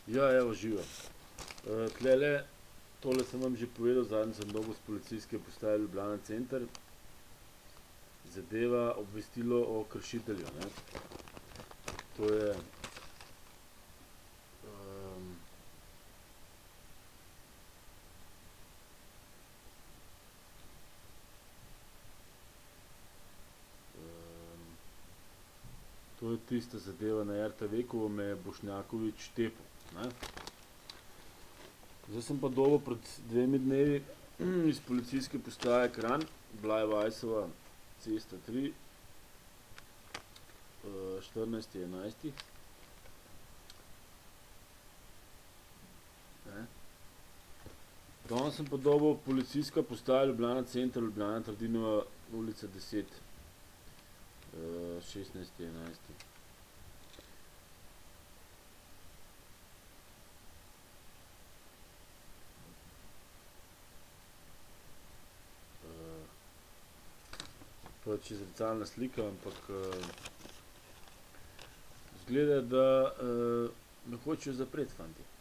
Ja, evo, živo. Tlele, tole sem vam že povedal, zadnjič sem dobil s policijske postaje Ljubljana center. Zadeva obvestilo o kršitelju, ne. To je to je tista zadeva na RTV, ko me je Bošnjakovič tepel, ne. Zdaj sem pa dobil pred 2 dnevi iz policijske postaje Kranj, Blaj Vajsova cesta 3, 14.11. Danes sem pa dobil policijska postaja Ljubljana center, Ljubljana Trdinova ulica 10, 16.11. Pač je zrcalna slika, ampak izgleda, da me hočejo zapreti, fanti.